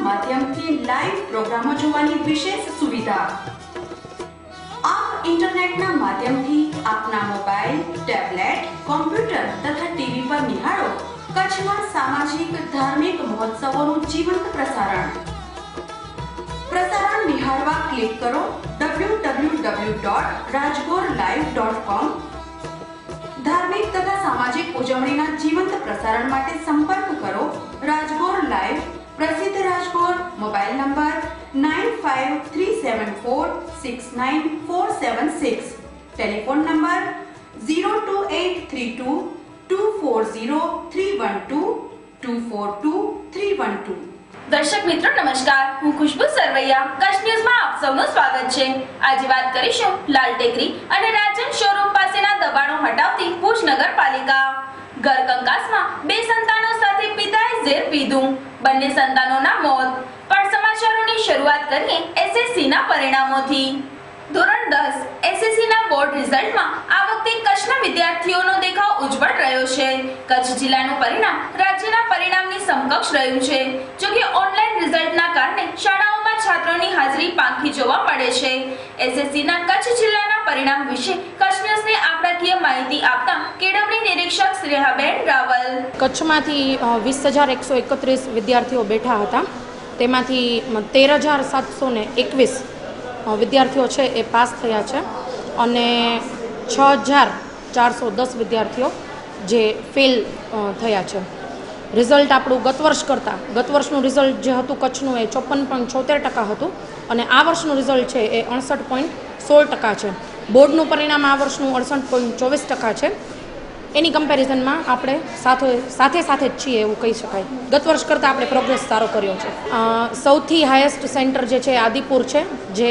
માધ્યમથી લાઈવ પ્રોગ્રામો જોવાની વિશેષ સુવિધા। આપ ઇન્ટરનેટના માધ્યમથી આપના મોબાઈલ, ટેબ્લેટ, કોમ્પ્યુટર તથા ટીવી પર નિહાળો કચ્છમાં સામાજિક ધાર્મિક મહોત્સવોનું જીવંત પ્રસારણ। પ્રસારણ નિહાળવા ક્લિક કરો www.rajgorlive.com। धार्मिक तथा सामाजिक उजवણીના જીવંત પ્રસારણ માટે સંપર્ક કરો રાજગોર લાઈવ પ્રસિદ્ધ Rajgor mobile number 9537469476 telephone number 02832240312 242312। દર્શક મિત્રો નમસ્કાર, હું ખુશ્બુ સરવૈયા કચ્છ ન્યૂઝમાં આપ સૌનું સ્વાગત છે। આજે વાત કરીશું લાલ ટેકરી અને રાજન શોરૂમ પાસેના દબાણો હટાવતી ભુજ નગરપાલિકા। ઘર કંકાસમાં બે સંતાનો સાથે પિતાએ ઝેર પીધું, બંને સંતાનોના મોત। પણ સમાચારોની શરૂઆત કરીએ એસએસસીના પરિણામોથી। ધોરણ 10 એસએસસીના બોર્ડ રિઝલ્ટમાં આ વખતે કચ્છના વિદ્યાર્થીઓનો દેખાવ ઉજ્જવળ રહ્યો છે। કચ્છ જિલ્લાનું પરિણામ રાજ્યના પરિણામની સમકક્ષ રહ્યું છે। જો કે ઓનલાઈન રિઝલ્ટના કારણે શાળાઓમાં છાત્રોની હાજરી પાંખી જોવા મળે છે। એસએસસીના કચ્છ જિલ્લાના પરિણામ વિશે કચ્છ ન્યૂઝને આંકડાકીય માહિતી આપતા કેળવણી નિરીક્ષક સ્નેહાબેન રાવલ। કચ્છમાંથી 20,131 વિદ્યાર્થીઓ બેઠા હતા, તેમાંથી 13,721 વિદ્યાર્થીઓ છે એ પાસ થયા છે અને 6,410 વિદ્યાર્થીઓ જે ફેલ થયા છે। રિઝલ્ટ આપણું ગત વર્ષનું રિઝલ્ટ જે હતું કચ્છનું એ 54.76% હતું અને આ વર્ષનું રિઝલ્ટ છે એ 68.16% છે। બોર્ડનું પરિણામ આ વર્ષનું 68.24% છે। એની કમ્પેરિઝનમાં આપણે સાથે જ છીએ એવું કહી શકાય। ગત વર્ષ કરતાં આપણે પ્રોગ્રેસ સારો કર્યો છે। સૌથી હાઈએસ્ટ સેન્ટર જે છે આદિપુર છે, જે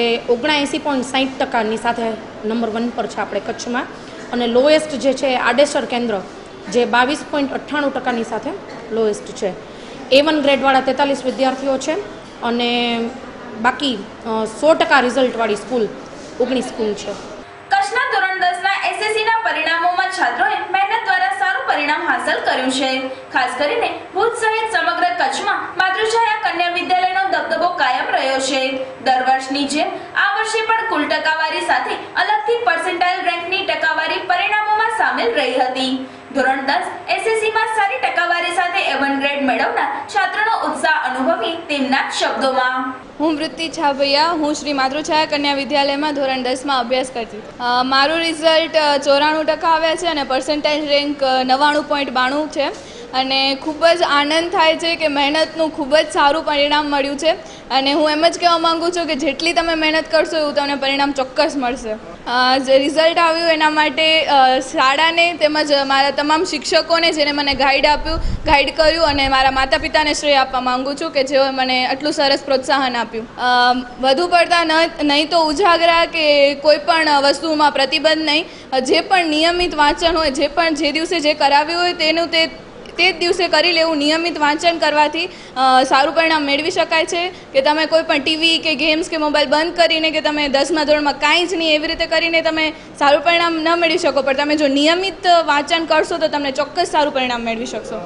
79.60%ની સાથે નંબર 1 પર છે આપણે કચ્છમાં, અને લોએસ્ટ જે છે આડેસર કેન્દ્ર જે 22.98%ની સાથે લોએસ્ટ છે। A1 ગ્રેડવાળા 43 વિદ્યાર્થીઓ છે અને બાકી 100% રિઝલ્ટવાળી સ્કૂલ 19 સ્કૂલ છે। કચ્છના ધોરણ 10ના એસએસસીના પરિણામોમાં છાત્રોએ મહેનત દ્વારા સારું પરિણામ હાંસલ કર્યું છે। ખાસ કરીને ભુજ સહિત સમગ્ર કચ્છમાં માતૃછાયા કન્યા વિદ્યાલયનો દબદબો કાયમ રહ્યો છે। દર વર્ષની જેમ આ વર્ષે પણ કુલ ટકાવારી સાથે અલગથી પર્સેન્ટાઇલ રેન્કની ટકાવારી પરિણામોમાં સામેલ રહી હતી। ધોરણ 10 એસએસસીમાં સારી ટકાવારી સાથે A1 ગ્રેડ મેળવનાર છાત્રોનો ઉત્સાહ અનુભવી તેમના શબ્દોમાં। હું વૃત્તિ છાભૈયા, હું શ્રી માતૃછાયા કન્યા વિદ્યાલયમાં ધોરણ 10માં અભ્યાસ કરતી। મારું રિઝલ્ટ 94% આવ્યા છે અને પર્સન્ટાઇલ રેન્ક 99.92 છે અને ખૂબ જ આનંદ થાય છે કે મહેનતનું ખૂબ જ સારું પરિણામ મળ્યું છે અને હું એમ જ કહેવા માગું છું કે જેટલી તમે મહેનત કરશો એવું તમને પરિણામ ચોક્કસ મળશે। જે રિઝલ્ટ આવ્યું એના માટે શાળાને તેમજ મારા તમામ શિક્ષકોને જેને મને ગાઈડ કર્યું અને મારા માતા પિતાને શ્રેય આપવા માગું છું કે જેઓએ મને આટલું સરસ પ્રોત્સાહન આપ્યું। વધુ પડતા નહીં તો ઉજાગરા કે કોઈ પણ વસ્તુમાં પ્રતિબંધ નહીં, જે પણ નિયમિત વાંચન હોય, જે દિવસે જે કરાવ્યું હોય તેનું તે જ દિવસે કરી લેવું। નિયમિત વાંચન કરવાથી સારું પરિણામ મેળવી શકાય છે કે તમે કોઈ પણ ટીવી કે ગેમ્સ કે મોબાઈલ બંધ કરીને કે તમે 10મા ધોરણમાં કાંઈ જ નહીં એવી રીતે કરીને તમે સારું પરિણામ ન મેળવી શકો, પણ તમે જો નિયમિત વાંચન કરશો તો તમને ચોક્કસ સારું પરિણામ મેળવી શકશો।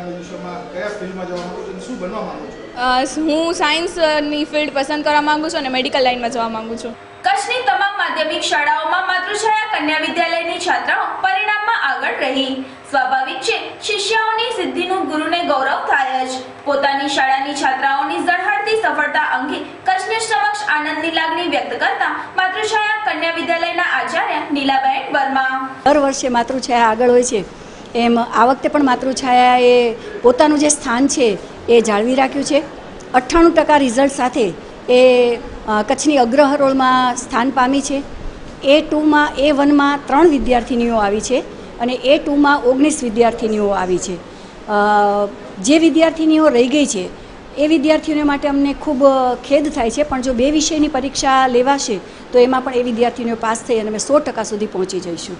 હું સાયન્સની ફિલ્ડ પસંદ કરવા માગું છું અને મેડિકલ લાઇનમાં જવા માગું છું। કચ્છની તમામ માધ્યમિક શાળાઓમાં માતૃછાયા કન્યા વિદ્યાલયની છાત્રાઓ પરિણામમાં આગળ રહી। સ્વાભાવિક છે શિષ્યાઓની સિદ્ધિનું ગુરુને ગૌરવ થાય જ। પોતાની શાળાની છાત્રાઓની ઝળહળતી સફળતા અંગે કચ્છને સમક્ષ આનંદની લાગણી વ્યક્ત કરતા માતૃછાયા કન્યા વિદ્યાલયના આચાર્ય નીલાબેન વર્મા। દર વર્ષે માતૃછાયા આગળ હોય છે એમ આ વખતે પણ માતૃછાયાએ પોતાનું જે સ્થાન છે એ જાળવી રાખ્યું છે। 98% રિઝલ્ટ સાથે એ કચ્છની અગ્રહરોળમાં સ્થાન પામી છે। A2માં A1માં 3 વિદ્યાર્થીનીઓ આવી છે અને A2માં 19 વિદ્યાર્થીનીઓ આવી છે। જે વિદ્યાર્થીનીઓ રહી ગઈ છે એ વિદ્યાર્થીઓને માટે અમને ખૂબ ખેદ થાય છે, પણ જો 2 વિષયની પરીક્ષા લેવાશે તો એમાં પણ એ વિદ્યાર્થીનીઓ પાસ થઈ અને અમે 100% સુધી પહોંચી જઈશું।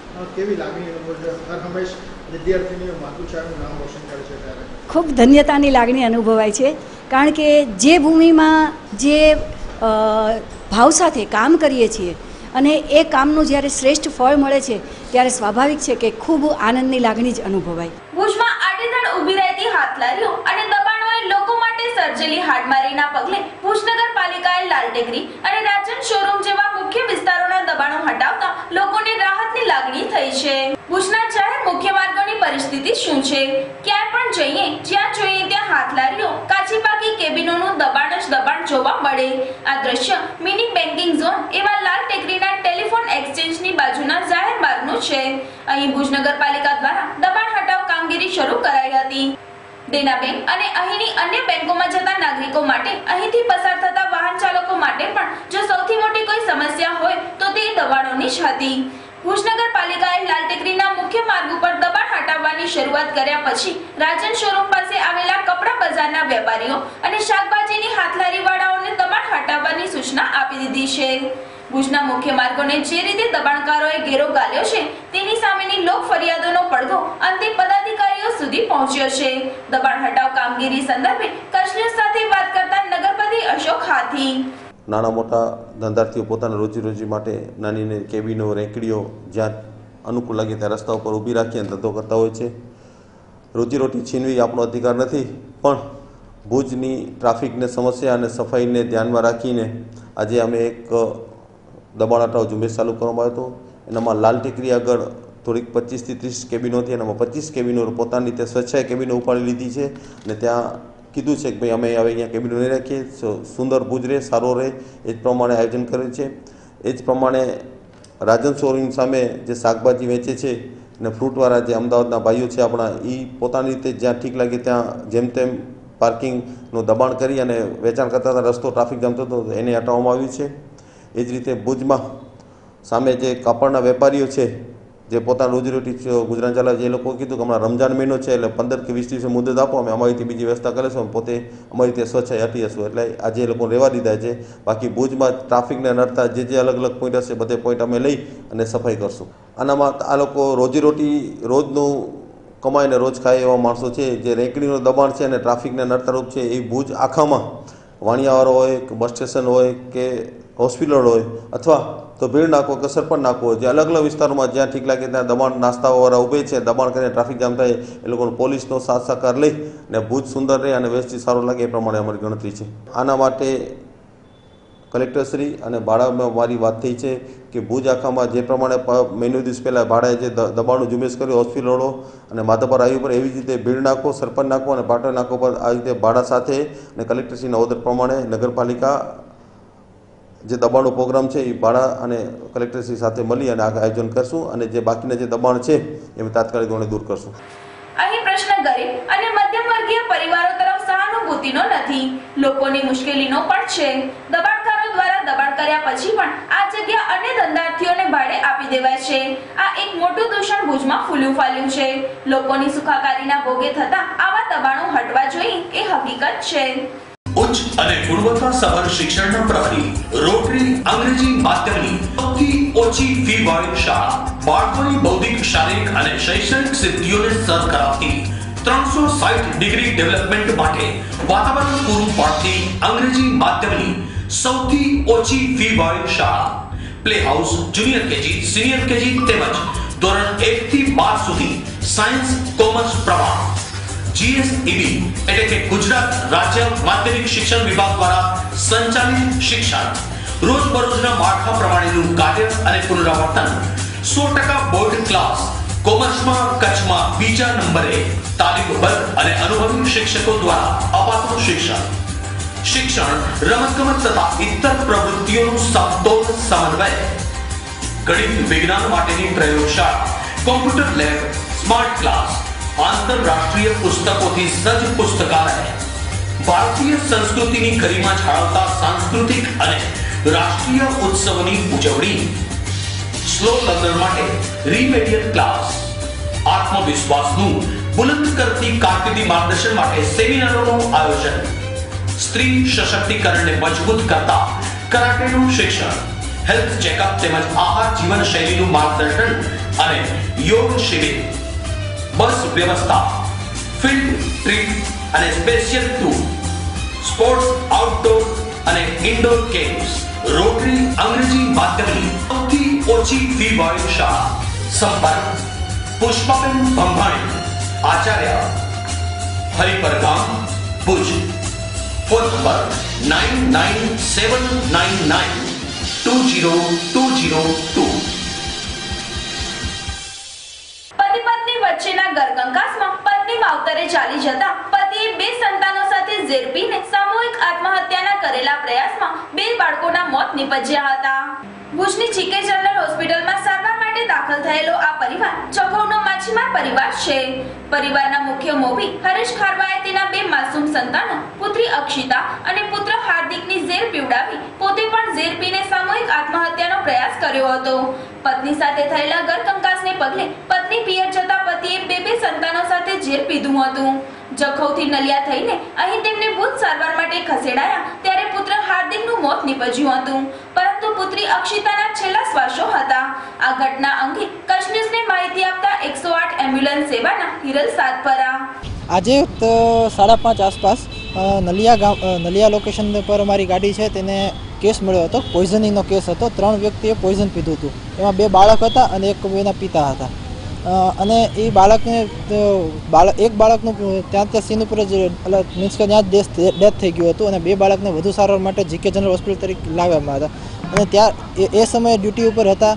ખૂબ ધન્યતાની લાગણી અનુભવાય છે, કારણ કે જે ભૂમિમાં જે ભાવ સાથે કામ કરીએ છીએ અને એ કામનું જ્યારે શ્રેષ્ઠ ફળ મળે છે ત્યારે સ્વાભાવિક છે કે ખૂબ આનંદની લાગણી જ અનુભવાય। ભુજમાં આડેધડ ઊભી રહેતી હાથલારીઓ અને દબાણોએ લોકો માટે સર્જેલી હાડમારીના પગલે ભુજ નગરપાલિકાએ લાલ ટેકરી અને રાજન શોરૂમ જેવા મુખ્ય વિસ્તારોના દબાણો હટાવતા લોકોને રાહતની લાગણી થઈ છે. ભુજના જાહેર મુખ્ય માર્ગોની પરિસ્થિતિ શું છે? ક્યાંય પણ જઈએ જ્યાં જોઈએ ત્યાં હાથલારીઓ, કાચી પાકી કેબિનોનું દબાણ જ દબાણ જોવા મળે. આ દ્રશ્ય મિની બેન્કિંગ ઝોન એવા લાલ ટેકરીના ટેલિફોન એક્સચેન્જની બાજુના જાહેર માર્ગનું છે. અહીં ભુજ નગરપાલિકા દ્વારા દબાણ હટાવ કામગીરી શરૂ કરાઈ હતી. દેના બેંક અને અહીંની અન્ય બેંકોમાં જતા નાગરિકો માટે અહીંથી પસાર થતા વાહન ચાલકો માટે પણ જો સૌથી મોટી કોઈ સમસ્યા હોય તો તે દબાણોની જ હતી. ભુજ નગરપાલિકાએ લાલ ટેકરીના મુખ્ય માર્ગ ઉપર દબાણ હટાવવાની શરૂઆત કર્યા પછી રાજન શોરૂમ પાસે આવેલા કપડા બજારના વેપારીઓ અને શાકભાજીની હાથલારી વાળાઓને દબાણ હટાવવાની સૂચના આપી દીધી છે. ભુજના મુખ્ય માર્ગોને જે રીતે દબાણકારોએ ઘેરો ગાલ્યો છે તેની સામેની લોક ફરિયાદોનો પડઘો અંતે પદાધિકારીઓ સુધી પહોંચ્યો છે. દબાણ હટાવ કામગીરી સંદર્ભે કચ્છ ન્યૂઝ સાથે વાત કરતા નગરપતિ અશોક હાથી. નાના મોટા ધંધાર્થીઓ પોતાના રોજીરોટી માટે નાની નાની કેબિનો, રેકડીઓ જ્યાં અનુકૂળ લાગે ત્યાં રસ્તા ઉપર ઊભી રાખીને ધંધો કરતા હોય છે. રોજીરોટી છીનવી આપણો અધિકાર નથી, પણ ભુજની ટ્રાફિકની સમસ્યા અને સફાઈને ધ્યાનમાં રાખીને આજે અમે એક દબાણ હટાવ ઝુંબેશ ચાલુ કરવામાં આવ્યો હતો. એનામાં લાલ ટેકરી આગળ થોડીક 25 થી 30 કેબિનો હતી. એનામાં 25 કેબિનો પોતાની રીતે સ્વેચ્છાએ કેબિનો ઉપાડી લીધી છે અને ત્યાં કીધું છે કે ભાઈ અમે હવે અહીંયા કેબિનો નહીં રાખીએ, સુંદર ભુજ રહે, સારો રહે, એ જ પ્રમાણે આયોજન કર્યું છે. એ જ પ્રમાણે રાજન શોરૂમ સામે જે શાકભાજી વેચે છે અને ફ્રૂટવાળા જે અમદાવાદના ભાઈઓ છે આપણા, એ પોતાની રીતે જ્યાં ઠીક લાગે ત્યાં જેમ તેમ પાર્કિંગનું દબાણ કરી અને વેચાણ કરતા હતા. રસ્તો ટ્રાફિક જામ થતો એને હટાવવામાં આવ્યું છે. એ જ રીતે ભુજમાં સામે જે કાપડના વેપારીઓ છે જે પોતાના રોજીરોટી ગુજરાન ચલાવે છે, એ લોકો કીધું કે હમણાં રમજાન મહિનો છે એટલે 15 કે 20 દિવસે મુદત આપો, અમે અમારીથી બીજી વ્યવસ્થા કરીશું, પોતે અમારી રીતે સ્વચ્છ હટી જશું. એટલે આજે એ લોકો રહેવા દીધા છે. બાકી ભુજમાં ટ્રાફિકને નડતા જે અલગ અલગ પોઈન્ટ હશે બધે પોઈન્ટ અમે લઈ અને સફાઈ કરશું. આનામાં આ લોકો રોજીરોટી રોજનું કમાઈને રોજ ખાય એવા માણસો છે. જે રેકડીનું દબાણ છે અને ટ્રાફિકને નડતા રૂપ છે એ ભુજ આખામાં વાણિયાવાળો હોય કે બસ સ્ટેશન હોય કે હોસ્પિટલ હોય અથવા તો ભીડ નાખો કે સરપંચ નાખો હોય, જે અલગ અલગ વિસ્તારોમાં જ્યાં ઠીક લાગે ત્યાં દબાણ નાસ્તાવાળા ઊભે છે, દબાણ કરીને ટ્રાફિક જામ થાય, એ લોકોનો પોલીસનો સાથ સહકાર લઈ અને ભુજ સુંદર રહે અને વ્યવસ્થિત સારું લાગે એ પ્રમાણે અમારી ગણતરી છે. આના માટે કલેક્ટરશ્રી અને ભાડામાં મારી વાત થઈ છે કે ભુજ આખામાં જે પ્રમાણે મહિનો દિવસ પહેલાં ભાડાએ જે દબાણનું ઝુંબેશ કર્યું હોસ્પિટલો અને માધાપર હાઈવે પર, એવી જ રીતે ભીડ નાખો, સરપંચ નાખો અને પાટણ નાખો પર આ રીતે ભાડા સાથે અને કલેક્ટરશ્રીના ઓર્ડર પ્રમાણે નગરપાલિકા જે દબાણનો પ્રોગ્રામ છે એ ભાડા અને કલેક્ટરશ્રી સાથે મળી અને આયોજન કરશું અને જે બાકીના જે દબાણ છે એ તાત્કાલિક ધોરણે દૂર કરશું. અહીં પ્રશ્ન ગરીબ અને મધ્યમ વર્ગીય પરિવારો તરફ સહાનુભૂતિનો નથી, લોકોની મુશ્કેલીનો પણ છે. દબાણકારો દ્વારા દબાણ કર્યા પછી પણ આ જગ્યા અન્ય ધંધાર્થીઓને ભાડે આપી દેવાય છે. આ એક મોટું દૂષણ ભુજમાં ફૂલ્યું ફાલ્યું છે. લોકોની સુખાકારીના ભોગે થતા આવા દબાણો હટવા જોઈએ એ હકીકત છે. ઉચ્ચ અને ગુણવત્તાસભર શિક્ષણના પ્રહરી રોટરી અંગ્રેજી માધ્યમની સૌથી ઓછી ફી વાળી શાળા, બાળકોની બૌદ્ધિક, શારીરિક અને શૈક્ષણિક સિદ્ધિઓને સર કરાવતી 360 ડિગ્રી ડેવલપમેન્ટ માટે વાતાવરણ પૂરું પાડતી અંગ્રેજી માધ્યમની સૌથી ઓછી ફી વાળી શાળા, play house, junior KG, senior KG તેમજ ધોરણ 1 થી 12 સુધી સાયન્સ, કોમર્સ પ્રવાહ, GSEB એટલે કે ગુજરાત રાજ્ય માધ્યમિક શિક્ષણ વિભાગ દ્વારા સંચાલિત શિક્ષણ, રોજબરોજના માળખા પ્રમાણેનું કાર્ય અને પુનરાવર્તન, 100% બોર્ડ ક્લાસ, કોમર્સમાં કચ્છમાં બીજા નંબરે તાલીમબદ્ધ અને અનુભવી શિક્ષકો દ્વારા અપાતું શિક્ષણ, રમતગમત તથા ઇતર પ્રવૃત્તિઓનું સમતોલ સમન્વય, ગણિત વિજ્ઞાન માટેની પ્રયોગશાળા, કોમ્પ્યુટર લેબ, સ્માર્ટ ક્લાસ, આંતરરાષ્ટ્રીય પુસ્તકોથી સજ્જ પુસ્તકાલય, ભારતીય સંસ્કૃતિની ગરિમા જાળવતા સાંસ્કૃતિક અને રાષ્ટ્રીય ઉત્સવની ઉજવણી, સ્લો લર્નર માટે રીમેડિયલ ક્લાસ, આત્મવિશ્વાસનું બુલંદ કરતી કારકિર્દી માર્ગદર્શન માટે સેમિનારોનું આયોજન, સ્ત્રી સશક્તિકરણને મજબૂત કરતા કરાટેનું શિક્ષણ, હેલ્થ ચેકઅપ તેમજ આહાર જીવન શૈલીનું માર્ગદર્શન અને યોગ શિબિર, બસ વ્યવસ્થા, ફિલ્ડ ટ્રીપ અને સ્પેશિયલ ટૂર, સ્પોર્ટ્સ આઉટડોર અને ઇન્ડોર ગેમ્સ, રોટરી અંગ્રેજી માધ્યમની સૌથી ઓછી ફી વાળી શાળા. સંપર્ક પુષ્પાબેન ભંભાણી, આચાર્ય, હરિપર ગામ, ભુજ. Phone number 9979920202। પતિ પત્ની વચ્ચેના ઘરકંકાસમાં પત્ની માવતરે ચાલી જતા પતિએ 2 સંતાનો સાથે ઝેર પીને સામૂહિક આત્મહત્યાના કરેલા પ્રયાસમાં 2 બાળકોના મોત નિપજ્યા હતા। ભુજની જીકે જનરલ હોસ્પિટલમાં સારવાર માટે દાખલ થયેલો આ પરિવાર ચખૌનો માછીમાર પરિવાર છે। પરિવારના મુખ્ય મોભી હરેશ ખારવાએ તેના 2 માસૂમ સંતાનો પુત્રી અક્ષિતા અને પુત્ર હાર્દિકની ઝેર પીવડાવી પોતે પણ ઝેર પીને સામૂહિક આત્મહત્યાનો પ્રયાસ કર્યો હતો। પત્ની સાથે થયેલા ઘરકંકાસને પગલે પત્ની પિયર જતા પતિએ 2 સંતાનો સાથે ઝેર પીધું હતું। જખૌથી નલિયા થઈને અહીં તેમને ભુજ સારવાર માટે ખસેડાયા ત્યારે પુત્ર હાર્દિકનું મોત નિપજ્યું હતું, પરંતુ પુત્રી અક્ષિતાના છેલ્લા શ્વાસો હતા। આ ઘટના અંગે કચ્છ ન્યૂઝને માહિતી આપતા 108 એમ્બ્યુલન્સ સેવાના હિરલ સાતપરા આજે 5:30 આસપાસ નલિયા લોકેશન પર અમારી ગાડી છે તેને કેસ મળ્યો હતો। પોઈઝનિંગનો કેસ હતો। 3 વ્યક્તિએ પોઈઝન પીધું હતું। એમાં 2 બાળક હતા અને એક એના પિતા હતા। અને એ બાળકને એક બાળકનું ત્યાં સીન ઉપર જ મીન્સ કે ત્યાં જ ડેથ થઈ ગયું હતું અને 2 બાળકને વધુ સારવાર માટે જીકે જનરલ હોસ્પિટલ તરીકે લાવવામાં હતા। અને ત્યાં એ સમયે ડ્યુટી ઉપર હતા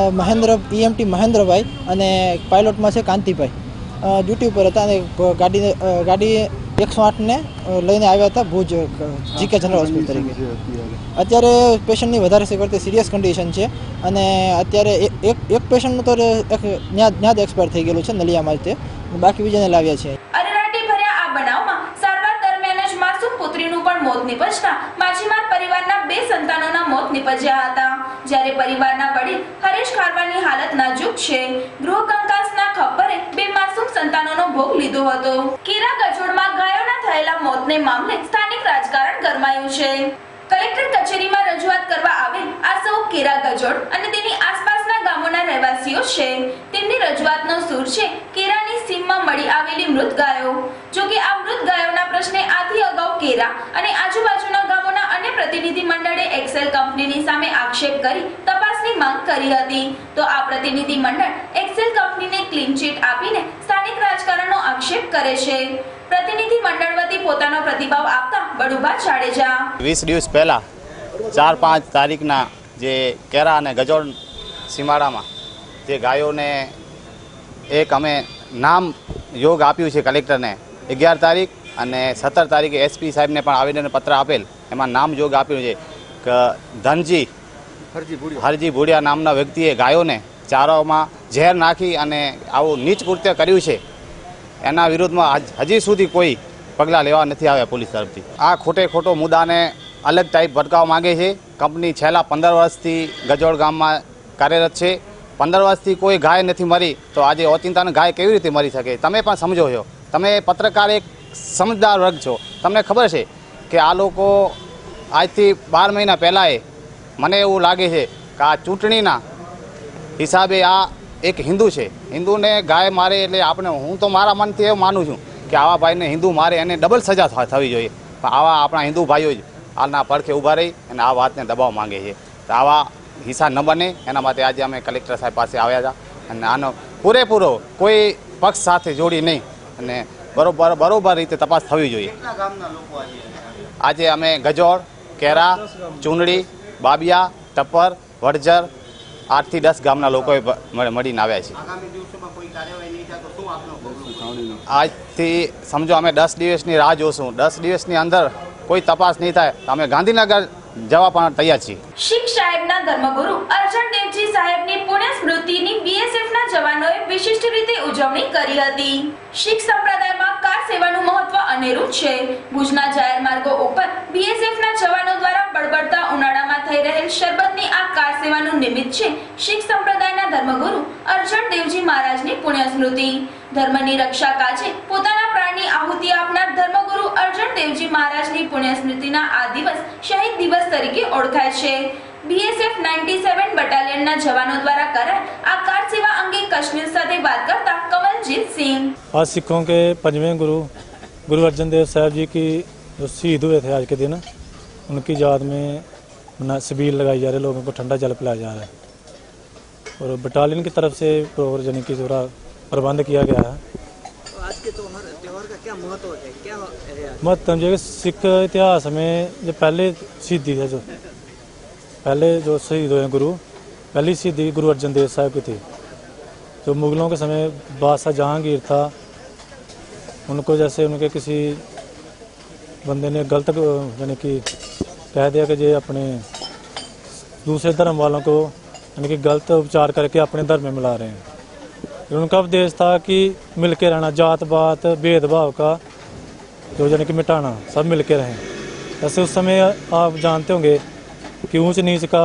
EMT મહેન્દ્રભાઈ અને પાયલોટમાં છે કાંતિભાઈ ડ્યુટી ઉપર હતા અને ગાડી 108ને લઈને આવ્યા હતા ભુજ જીકે જનરલ હોસ્પિટલ તરીકે। અત્યારે પેશન્ટની વધારે સિરિયસ કન્ડિશન છે અને અત્યારે એક પેશન્ટનું તો ત્યાં જ એક્સપાયર થઈ ગયેલું છે નલિયામાં જ, તે બાકી બીજાને લાવ્યા છે। અરેરાટી ભર્યા આ બનાવમાં સારવાર દરમિયાન જ માસૂમ પુત્રીનું પણ મોત નિપજતા માછીમાર પરિવારના 2 સંતાનોના મોત નિપજ્યા હતા, જ્યારે પરિવારના વડીલ હરેશ ખારવાની હાલત નાજુક છે। ગૃહકંકાસના ખપ્પરે 2 માસૂમ સંતાનોનો ભોગ લીધો હતો। કેરા ગજોડમાં ગાયોના થયેલા મોતને મામલે સ્થાનિક રાજકારણ ગરમાયું છે। કલેક્ટર કચેરીમાં રજૂઆત કરવા આવેલ આ સૌ કેરા ગજોડ અને તેની આસપાસના ગામોના રહેવાસીઓ છે। તેમની રજૂઆતનો સૂર છે કેરાની સીમમાં મળી આવેલી મૃત ગાયો। જો કે આ મૃત ગાયોના પ્રશ્ને આથી અગાઉ કેરા અને આજુબાજુના ગામોના અન્ય પ્રતિનિધિ મંડળે એક્સેલ કંપનીની સામે આક્ષેપ કરી તપાસની માંગ કરી હતી, તો આ પ્રતિનિધિ મંડળ એક્સેલ કંપનીને ક્લીન ચીટ આપીને સ્થાનિક રાજકારણનો આક્ષેપ કરે છે। પ્રતિનિધિ મંડળ વતી પોતાનો પ્રતિભાવ આપતા બડુભા જાડેજા 20 દિવસ પહેલા 4-5 તારીખના જે કેરા અને ગજોડ સીમાડામાં જે ગાયોને એક અમે નામ યોગ આપ્યું છે કલેક્ટરને 11 તારીખ અને 17 તારીખે SP સાહેબને પણ આવેદન પત્ર આપેલ। એમાં નામ યોગ આપ્યું છે કે ધનજી હરજી ભુડિયા નામના વ્યક્તિએ ગાયોને ચારામાં ઝેર નાખી અને આવું નીચ કૃત્ય કર્યું છે। એના વિરુદ્ધમાં હજી સુધી કોઈ પગલાં લેવા નથી આવ્યા પોલીસ તરફથી। આ ખોટો મુદ્દાને અલગ ટાઈપ ભટકાવવા માંગે છે। કંપની છેલ્લા 15 વર્ષથી ગજોડ ગામમાં કાર્યરત છે। 15 વર્ષથી કોઈ ગાય નથી મરી, તો આજે ઓચિંતાની ગાય કેવી રીતે મરી શકે? તમે પણ સમજો છો, તમે પત્રકાર એક સમજદાર વર્ગ છો, તમને ખબર છે કે આ લોકો આજથી 12 મહિના પહેલાંએ મને એવું લાગે છે કે આ ચૂંટણીના હિસાબે આ એક હિન્દુ છે, હિન્દુને ગાય મારે એટલે આપણે હું તો મારા મનથી એવું માનું છું કે આવા ભાઈને હિન્દુ મારે એને ડબલ સજા થવી જોઈએ। પણ આવા આપણા હિન્દુ ભાઈઓ જ હાલના પડખે ઊભા રહી અને આ વાતને દબાવ માંગે છે। તો આવા હિસ્સા ન બને એના માટે આજે અમે કલેક્ટર સાહેબ પાસે આવ્યા હતા અને આનો પૂરેપૂરો કોઈ પક્ષ સાથે જોડી નહીં અને બરોબર રીતે તપાસ થવી જોઈએ। આજે અમે ગજોડ, કેરા, ચુંદડી, બાબિયા, ટપ્પર, વડજર 8 થી 10 ગામના લોકોએ મળીને આવ્યા છે। આજથી સમજો અમે 10 દિવસની રાહ જોશું। 10 દિવસની અંદર કોઈ તપાસ નહીં થાય તો અમે ગાંધીનગર જવા પણ તૈયાર છીએ। શીખ સાહેબના ધર્મગુરુ અર્જણ દેવજી સાહેબની પુણ્ય સ્મૃતિની બીએસએફના જવાનોએ વિશિષ્ટ રીતે ઉજવણી કરી હતી। શીખ સંપ્રદાયમાં કાર સેવાનું મહત્વ અનેરું છે। ભુજના જાહેર માર્ગો ઉપર બીએસએફના જવાનો દ્વારા બળબડતા ઉનાળામાં થઈ રહેલ શરબતની આ કાર સેવાનું નિમિત્ત છે શીખ સંપ્રદાયના ધર્મગુરુ અર્જણ દેવજી મહારાજની પુણ્ય સ્મૃતિ। ધર્મની રક્ષા કાજે પોતાના પ્રાણની આહુતિ આપનાર ધર્મગુરુ અર્જણ દેવજી મહારાજની પુણ્ય સ્મૃતિના આ દિવસ શહીદ દિવસ તરીકે ઓળખાય છે। बीएसएफ 97 बटालियन जवानों द्वारा कराए आ कार सेवा अंगे कच्छ न्यूज़ साथे बात करता कमलजीत सिंह। आज सिखों के 5वें गुरु अर्जन देव साहब जी की जो शहीद हुए थे आज के दिन, उनकी याद में छबील लगाई जा रही है, लोगों को ठंडा जल पिलाया जा रहा है और बटालियन की तरफ से प्रॉपर यानी कि पूरा प्रबंध किया गया है। आज के त्योहार का क्या महत्व है, क्या महत्व जो सिख इतिहास में जो पहले शहीदी थे, जो पहले जो शहीद हुए गुरु, पहली शहीदी गुरु अर्जन देव साहब की थी। जो मुगलों के समय बादशाह जहांगीर था, उनको जैसे उनके किसी बंदे ने गलत यानी कि कह दिया कि ये अपने दूसरे धर्म वालों को यानी कि गलत उपचार करके अपने धर्म में मिला रहे हैं। उनका उपदेश था कि मिल के रहना, जात पात भेदभाव का जो यानी कि मिटाना, सब मिल के रहें। ऐसे उस समय आप जानते होंगे कि ऊंच नीच का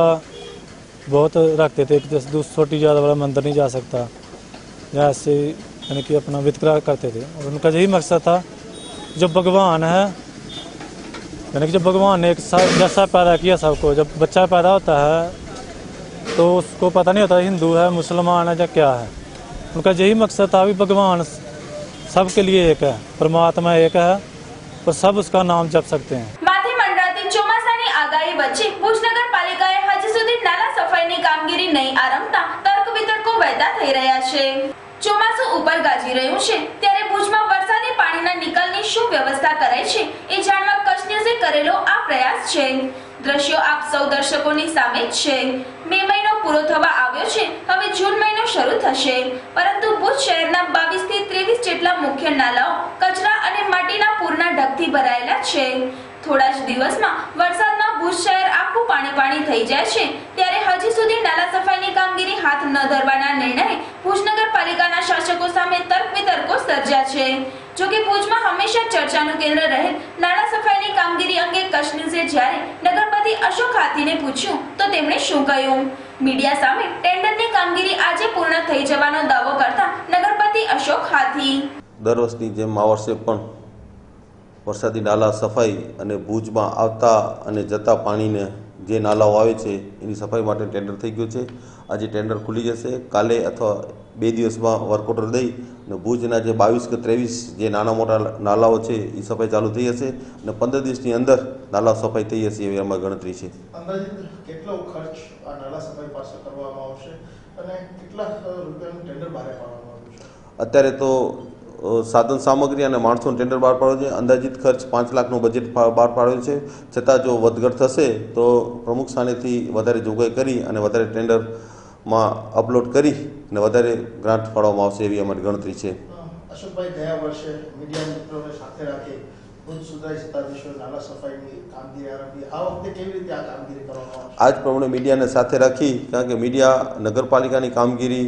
बहुत रखते थे, जैसे दूसरी छोटी ज़्यादा वाला मंदिर नहीं जा सकता, या ऐसे यानी कि अपना वितकरा करते थे। और उनका यही मकसद था, जो भगवान है यानी कि जब भगवान ने एक जैसा पैदा किया सबको, जब बच्चा पैदा होता है तो उसको पता नहीं होता हिंदू है, मुसलमान है या क्या है। उनका यही मकसद था भी भगवान सबके लिए एक है, परमात्मा एक है और सब उसका नाम जप सकते हैं। માથે મંડરાતી ચોમાસાની આગાહી વચ્ચે ભુજ નગરપાલિકાએ હજી સુધી નાલા સફાઈની કામગીરી નહીં આરંભતા તર્ક વિતર્કો વહેતા થઈ રહ્યા છે। ચોમાસું ઉપર ગાજી રહ્યું છે ત્યારે ભુજમાં વરસાદી પાણીના નિકાલની શું વ્યવસ્થા કરાઈ છે એ જાણવા કચ્છ ન્યૂઝે કરેલો આ પ્રયાસ છે। દ્રશ્યો આપ સૌ દર્શકોની સામે જ છે। મે મહિનો પૂરો થવા આવ્યો છે, હવે જૂન મહિનો શરૂ થશે, પરંતુ ભુજ શહેરના 22 થી 23 જેટલા મુખ્ય નાલાઓ કચરા અને માટીના પૂરના ઢગથી ભરાયેલા છે। થોડા જ દિવસમાં વરસાદમાં ભુજ શહેર આખું પાણી થઈ જાય છે, ત્યારે હજી સુધી નાલા સફાઈની કામગીરી હાથ ન ધરવાના નિર્ણયે ભુજ નગરપાલિકાના શાસકો સામે તર્ક વિતર્કો સર્જ્યા છે। જો કે ભુજમાં હંમેશા ચર્ચાનું કેન્દ્ર રહેલ નાલા સફાઈની કામગીરી અંગે કચ્છ ન્યૂઝે જ્યારે નગરપતિ અશોક હાથીને પૂછ્યું તો તેમણે શું કહ્યું। મીડિયા સામે ટેન્ડરની કામગીરી આજે પૂર્ણ થઈ જવાનો દાવો કરતા નગરપતિ અશોક હાથી દર વર્ષની જેમ આ વર્ષે પણ વરસાદી નાલા સફાઈ અને ભુજમાં આવતા અને જતા પાણીને જે નાલાઓ આવે છે એની સફાઈ માટે ટેન્ડર થઈ ગયું છે। આજે ટેન્ડર ખુલી જશે। કાલે અથવા 2 દિવસમાં વર્ક ઓર્ડર દઈ અને ભુજના જે 22 કે 23 જે નાના મોટા નાલાઓ છે એ સફાઈ ચાલુ થઈ જશે અને 15 દિવસની અંદર નાલા સફાઈ થઈ જશે એવી અમારી ગણતરી છે। અંદાજિત કેટલો ખર્ચ આ નાલા સફાઈ પાસે કરવામાં આવશે અને કેટલા રૂપિયાનું ટેન્ડર બહાર પાડવામાં આવ્યું છે? અત્યારે તો સાધન સામગ્રી અને માણસોનું ટેન્ડર બહાર પાડ્યું છે। અંદાજિત ખર્ચ 5 લાખનું બજેટ બહાર પાડ્યું છે। છતાં જો વધઘટ થશે તો પ્રમુખ સ્થાનેથી વધારે જોગવાઈ કરી અને વધારે ટેન્ડરમાં અપલોડ કરી અને વધારે ગ્રાન્ટ ફાળવવામાં આવશે એવી અમારી ગણતરી છે। અશોકભાઈ, ગયા વર્ષે મીડિયા મિત્રોને સાથે રાખી ભુજ સુધારી સત્તાધીશો નાલા સફાઈની કામગીરી આરંભી, આ વખતે કેવી રીતે આ કામગીરી કરવામાં આવશે? આજ પ્રમાણે મીડિયાને સાથે રાખી, કારણ કે મીડિયા નગરપાલિકાની કામગીરી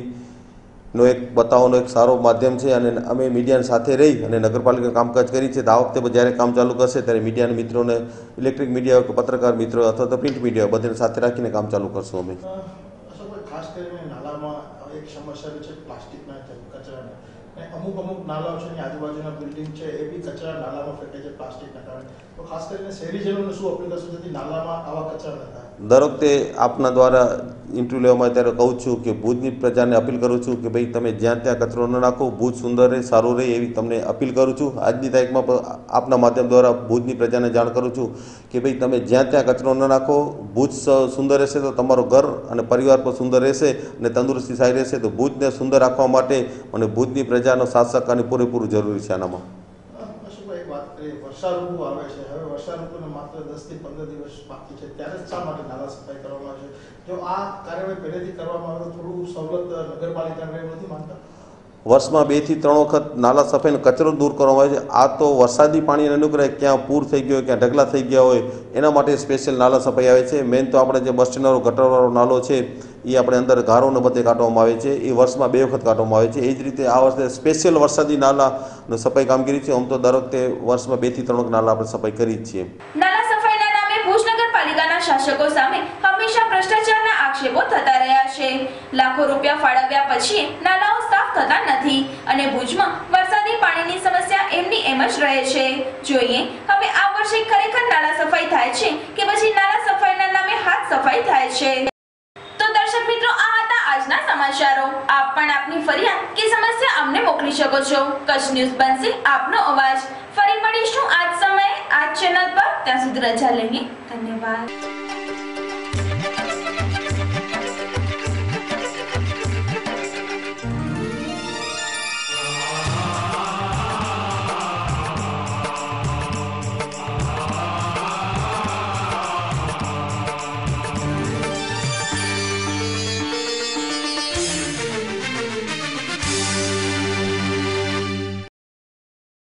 નો એક બતાવવાનો એક સારો માધ્યમ છે અને અમે મીડિયાની સાથે રહી અને નગરપાલિકા કામકાજ કરી છે। તો આ વખતે જ્યારે કામ ચાલુ કરશે ત્યારે મીડિયાના મિત્રોને, ઇલેક્ટ્રિક મીડિયા કે પત્રકાર મિત્રો અથવા તો પ્રિન્ટ મીડિયા બધાને સાથે રાખીને કામ ચાલુ કરશું અમે। અશોકભાઈ, ખાસ કરીને નાલામાં એક સમસ્યા છે પ્લાસ્ટિકના કચરાની, અને અમુક નાલાઓ છે એની આજુબાજુના બિલ્ડિંગ છે એ બી કચરા નાલામાં ફેંકે છે પ્લાસ્ટિકના કારણે। તો ખાસ કરીને શહેરીજનોને શું અપીલ કરશો જેથી નાલામાં આવા કચરા ન થાય? દર વખતે આપના દ્વારા ઇન્ટરવ્યૂ લેવામાં ત્યારે કહું છું કે ભુજની પ્રજાને અપીલ કરું છું કે ભાઈ તમે જ્યાં ત્યાં કચરો ન નાખો, ભુજ સુંદર રહે, સારું રહે એવી તમને અપીલ કરું છું। આજની તારીખમાં પણ આપના માધ્યમ દ્વારા ભુજની પ્રજાને જાણ કરું છું કે ભાઈ તમે જ્યાં ત્યાં કચરો ન નાખો, ભુજ સુંદર રહેશે તો તમારો ઘર અને પરિવાર પણ સુંદર રહેશે અને તંદુરસ્તી સારી રહેશે। તો ભુજને સુંદર રાખવા માટે અને ભુજની પ્રજાનો સાથ સહકારની પૂરેપૂરું જરૂરી છે આનામાં। અશોકભાઈ, એક વાત કરીએ, વર્ષા ઋતુ આવે છે, હવે વર્ષા ઋતુને માત્ર 10 થી 15 દિવસ બાકી છે, ત્યારે શા માટે નાલા સફાઈ કરવામાં આવે છે? જો આ કાર્યવાહી પહેલેથી કરવામાં આવે તો થોડું સવલત નગરપાલિકાને નથી માનતા? વર્ષમાં 2 થી 3 વખત નાલા સફાઈનો કચરો દૂર કરવામાં આવે છે। આ તો વરસાદી પાણીને અનુગ્રહ ક્યાં પૂર થઈ ગયો, ક્યાં ઢગલા થઈ ગયા હોય એના માટે સ્પેશિયલ નાલા સફાઈ આવે છે। મેઇન તો આપણે જે બસ સ્ટેન્ડનો ગટરવાળો નાલો છે એ આપણે અંદર ગારોને બધે કાઢવામાં આવે છે, એ વર્ષમાં 2 વખત કાઢવામાં આવે છે। એ જ રીતે આ વર્ષે સ્પેશિયલ વરસાદી નાલાનો સફાઈ કામગીરી છે। આમ તો દર વખતે વર્ષમાં 2 થી 3 વખત નાલા આપણે સફાઈ કરી જ છીએ। નાલા સફાઈના નામે ભુજ નગરપાલિકાના શાસકો સામે હંમેશા ભ્રષ્ટાચારના આક્ષેપો થતા રહ્યા છે। લાખો રૂપિયા ફાળવ્યા પછી નાલાઓ સાફ થતા નથી અને ભુજમાં વરસાદી પાણીની સમસ્યા એમની એમ જ રહે છે। જોઈએ હવે આ વર્ષે ખરેખર નાલા સફાઈ થાય છે કે પછી નાલા સફાઈના નામે હાથ સફાઈ થાય છે। તો દર્શક મિત્રો, આ હતા આજના સમાચારો। આપ પણ આપની ફરિયાદ કે સમસ્યા અમને મોકલી શકો છો। કચ્છ ન્યૂઝ બનશે આપનો અવાજ। ફરી મળીશું આજ સમયે આજ ચેનલ પર। ત્યાં સુધી રજા લઈએ। ધન્યવાદ।